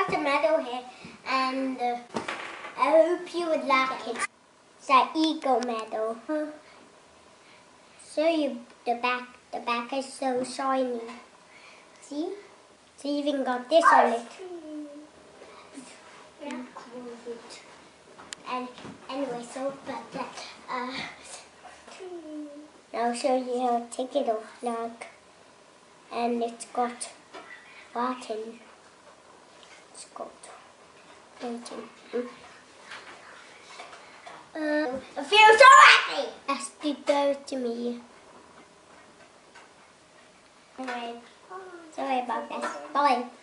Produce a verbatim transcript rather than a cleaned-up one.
got a medal here, and uh, I hope you would like it. It's an Eagle medal. Show you the back. The back is so shiny. See? It's even got this on it. Yeah. And anyway, so but uh, I'll show you how to take it off, like, and it's got button. It's got button. Mm. Uh, I feel so happy. That's the go to me. Anyway, sorry about this. Bye.